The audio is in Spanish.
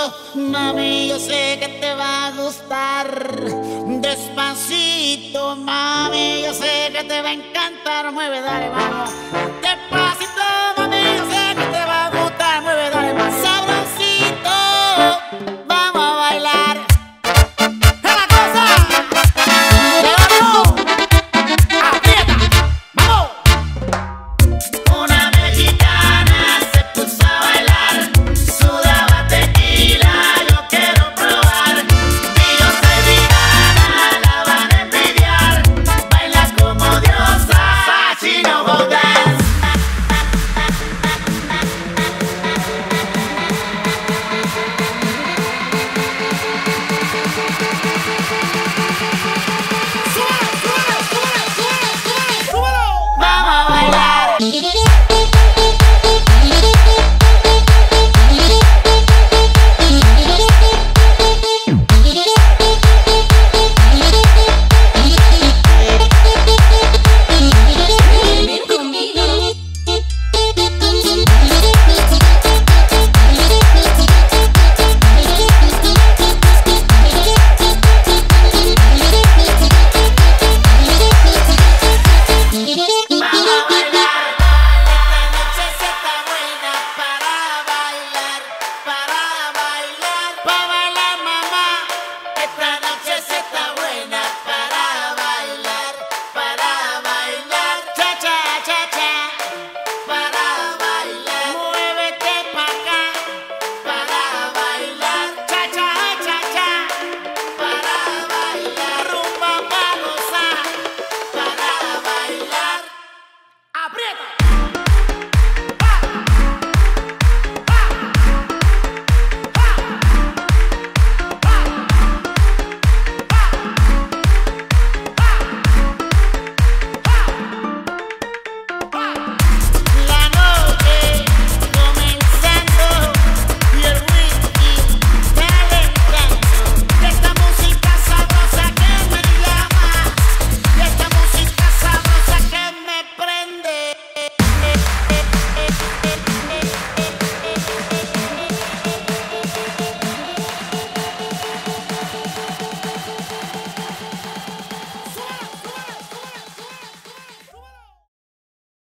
Mami, yo sé que te va a gustar. Despacito, mami, yo sé que te va a encantar. Mueve, dale, vamos. Despacito, mami, yo sé que te va a gustar. Mueve, dale, vamos. Sabrosito, vamos a bailar. ¡Es la cosa! ¡Levantó! ¡Aprieta! ¡Vamos! Una mexicana se puso a bailar, sudaba tequila, yo quiero probar. Dios soy vegana, la van a envidiar. Baila como diosa, Chino Bogas. ¡Súbelo! ¡Súbelo! ¡Súbelo! ¡Súbelo! ¡Vamos a bailar!